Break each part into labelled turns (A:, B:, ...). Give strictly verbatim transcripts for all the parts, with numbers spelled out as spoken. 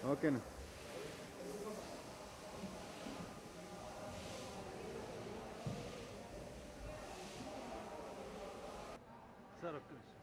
A: ఓకేనా సార్ ఒక్క నిమిషం.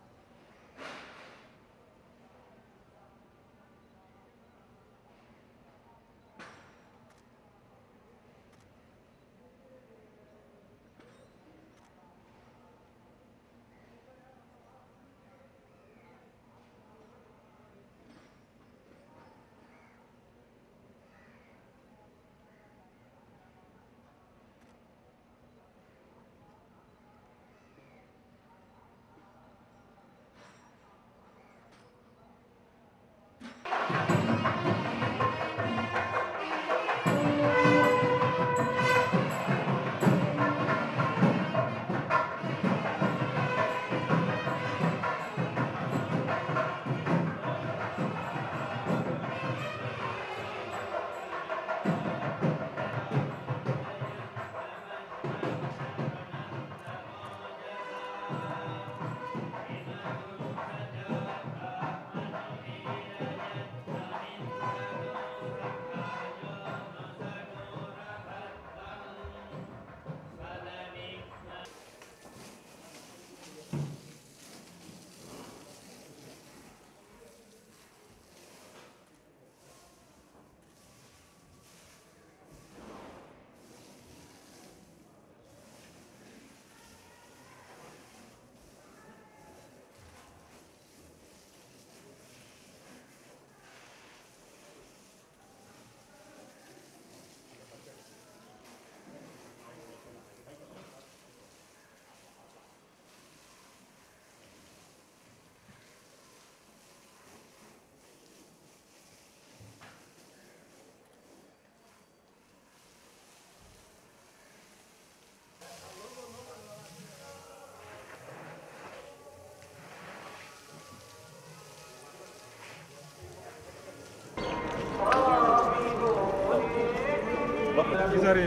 B: ఈసారి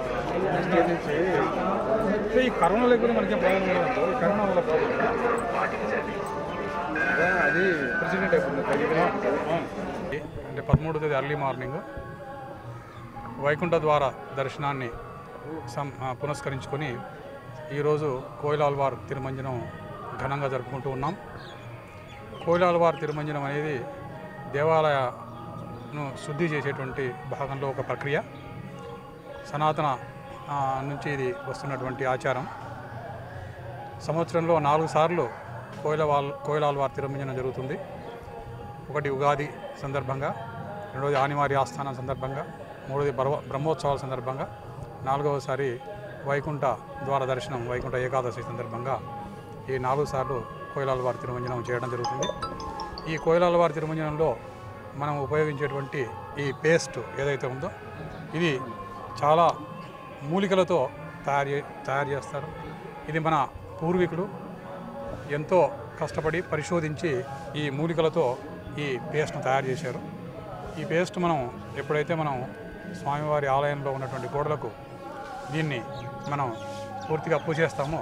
B: నుంచి ఈ కరోనా లేకపోతే మనకి ప్రాబ్లం ఉండదు. ఈ కరోనా వల్ల ప్రాబ్లం అది ప్రెసిడెంట్ అయిపోతుంది. అంటే పదమూడవ తేదీ అర్లీ మార్నింగ్ వైకుంఠ ద్వార దర్శనాన్ని సం పునస్కరించుకొని ఈరోజు కోయిలాల్వార్ తిరుమంజనం ఘనంగా జరుపుకుంటూ ఉన్నాం. కోయిలాల్వార్ తిరుమంజనం అనేది దేవాలయను శుద్ధి చేసేటువంటి భాగంలో ఒక ప్రక్రియ. సనాతన నుంచి ఇది వస్తున్నటువంటి ఆచారం. సంవత్సరంలో నాలుగు సార్లు కోయిలవాల్ కోయిలాల్వార్ తిరుమంజనం జరుగుతుంది. ఒకటి ఉగాది సందర్భంగా, రెండవది ఆనివారి ఆస్థానం సందర్భంగా, మూడవది బ్రహ్మోత్సవాల సందర్భంగా, నాలుగవసారి వైకుంఠ ద్వార దర్శనం వైకుంఠ ఏకాదశి సందర్భంగా ఈ నాలుగు సార్లు కోయిలాల్వార్ తిరుమంజనం చేయడం జరుగుతుంది. ఈ కోయిలాల్వార్ తిరుమంజనంలో మనం ఉపయోగించేటువంటి ఈ పేస్ట్ ఏదైతే ఉందో ఇది చాలా మూలికలతో తయారు తయారు చేస్తారు. ఇది మన పూర్వీకులు ఎంతో కష్టపడి పరిశోధించి ఈ మూలికలతో ఈ పేస్ట్ను తయారు చేశారు. ఈ పేస్ట్ మనం ఎప్పుడైతే మనం స్వామివారి ఆలయంలో ఉన్నటువంటి గోడలకు దీన్ని మనం పూర్తిగా పూజేస్తామో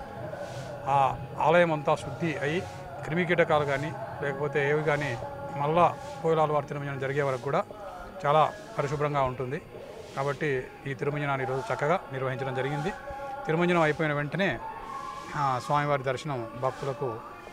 B: ఆ ఆలయం అంతా శుద్ధి అయ్యి క్రిమికీటకాలు కానీ లేకపోతే ఏవి కానీ మళ్ళా కోయిలాల్వార్ తిరుమంజనం జరిగే వరకు కూడా చాలా పరిశుభ్రంగా ఉంటుంది. కాబట్టి ఈ తిరుమంజనాన్ని ఈరోజు చక్కగా నిర్వహించడం జరిగింది. తిరుమంజనం అయిపోయిన వెంటనే స్వామివారి దర్శనం భక్తులకు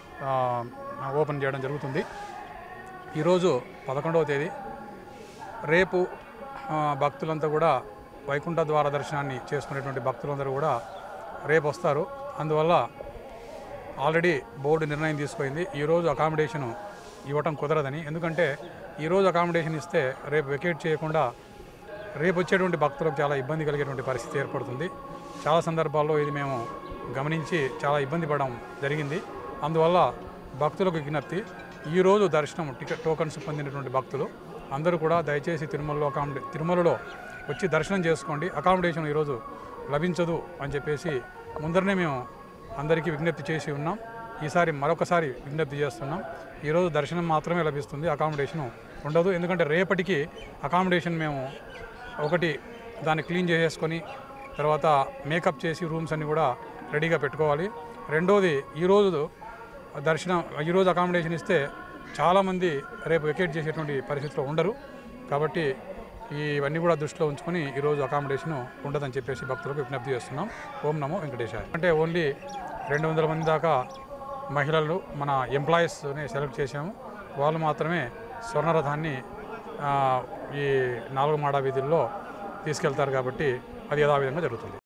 B: ఓపెన్ చేయడం జరుగుతుంది. ఈరోజు పదకొండవ తేదీ. రేపు భక్తులంతా కూడా వైకుంఠ ద్వార దర్శనాన్ని చేసుకునేటువంటి భక్తులందరూ కూడా రేపు వస్తారు. అందువల్ల ఆల్రెడీ బోర్డు నిర్ణయం తీసుకుంది ఈరోజు అకామిడేషను ఇవ్వటం కుదరదని. ఎందుకంటే ఈరోజు అకామిడేషన్ ఇస్తే రేపు వెకేట్ చేయకుండా రేపు వచ్చేటువంటి భక్తులకు చాలా ఇబ్బంది కలిగేటువంటి పరిస్థితి ఏర్పడుతుంది. చాలా సందర్భాల్లో ఇది మేము గమనించి చాలా ఇబ్బంది పడడం జరిగింది. అందువల్ల భక్తులకు విజ్ఞప్తి, ఈరోజు దర్శనం టికెట్ టోకన్స్ పొందినటువంటి భక్తులు అందరూ కూడా దయచేసి తిరుమలలో అకామిడే తిరుమలలో వచ్చి దర్శనం చేసుకోండి. అకామిడేషన్ ఈరోజు లభించదు అని చెప్పేసి ముందరనే మేము అందరికీ విజ్ఞప్తి చేసి ఉన్నాం. ఈసారి మరొకసారి విజ్ఞప్తి చేస్తున్నాం. ఈరోజు దర్శనం మాత్రమే లభిస్తుంది, అకామిడేషన్ ఉండదు. ఎందుకంటే రేపటికి అకామిడేషన్ మేము ఒకటి దాన్ని క్లీన్ చేసేసుకొని తర్వాత మేకప్ చేసి రూమ్స్ అన్నీ కూడా రెడీగా పెట్టుకోవాలి. రెండోది ఈరోజు దర్శనం ఈరోజు అకామిడేషన్ ఇస్తే చాలామంది రేపు వెకేట్ చేసేటువంటి పరిస్థితిలో ఉండరు. కాబట్టి ఇవన్నీ కూడా దృష్టిలో ఉంచుకొని ఈరోజు అకామిడేషన్ ఉండదని చెప్పేసి భక్తులకు విజ్ఞప్తి చేస్తున్నాం. ఓం నమో వెంకటేశాయ. అంటే ఓన్లీ రెండు వందల మంది దాకా మహిళలు మన ఎంప్లాయీస్ని సెలెక్ట్ చేశాము. వాళ్ళు మాత్రమే స్వర్ణరథాన్ని ఈ నాలుగు మాడా వీధుల్లో తీసుకెళ్తారు. కాబట్టి అది యథావిధంగా జరుగుతుంది.